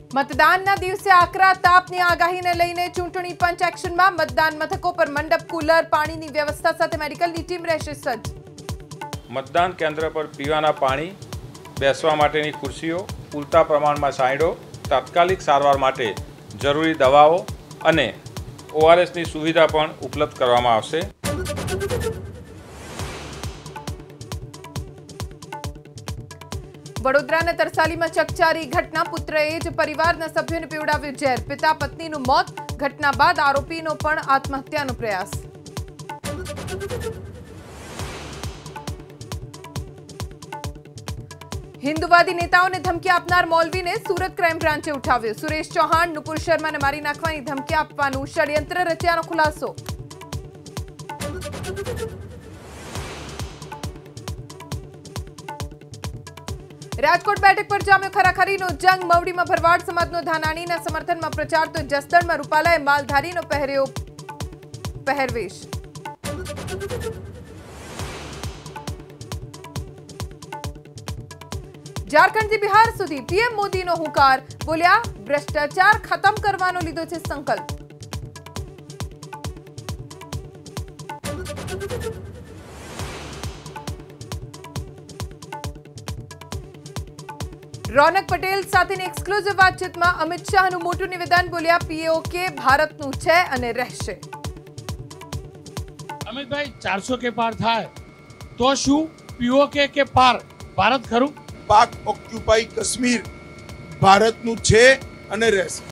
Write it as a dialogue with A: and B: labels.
A: मतदानના દિવસે આકરા તાપની આગાહીને લઈને ચૂંટણી પંચ એક્શનમાં મતદાન મથકો પર મંડપ કુલર પાણીની વ્યવસ્થા સાથે મેડિકલની ટીમ રહેશે સજ્જ।
B: મતદાન કેન્દ્ર પર પીવાના પાણી, બેસવા માટેની ખુરશીઓ, પૂરતા પ્રમાણમાં સાયડો, તાત્કાલિક સારવાર માટે જરૂરી દવાઓ અને ઓઆરએસની સુવિધા પણ ઉપલબ્ધ કરવામાં આવશે।
A: વડોદરાના તરસાલીમાં ચકચારી ઘટના, પુત્રએ જ પરિવારના સભ્યોને પીવડાવ્યું ઝેર, પિતા પત્નીનું મોત। ઘટના બાદ આરોપીનો પણ આત્મહત્યાનો પ્રયાસ। હિન્દુવાદી નેતાઓને ધમકી આપનાર મૌલવીને સુરત ક્રાઇમ બ્રાન્ચે ઉઠાવ્યો। સુરેશ ચૌહાણ, નુપુર શર્માને મારી નાખવાની ધમકી આપવાનું ષડયંત્ર રચ્યાનો ખુલાસો। રાજકોટ બેઠક પર જામ્યો ખરાખરીનો જંગ, મવડીમાં ભરવાડ સમાજનો ધાનાણીના સમર્થનમાં પ્રચાર તો જસદણમાં રૂપાલાએ માલધારીનો પહેર્યો પહેરવેશ। ઝારખંડથી બિહાર સુધી પીએમ મોદીનો હુંકાર, બોલ્યા ભ્રષ્ટાચાર ખતમ કરવાનો લીધો છે સંકલ્પ। रौनक पटेल સાથેની એક્સક્લુઝિવ વાતચીતમાં અમિત શાહનું મોટું નિવેદન, બોલ્યા પીઓકે ભારતનું છે અને રહેશે।
C: અમિતભાઈ 400 के पार થાય તો શું પીઓકે કે પાર ભારત ખરું?
D: પાક ઓક્યુપાઈ કાશ્મીર ભારતનું છે અને રહેશે।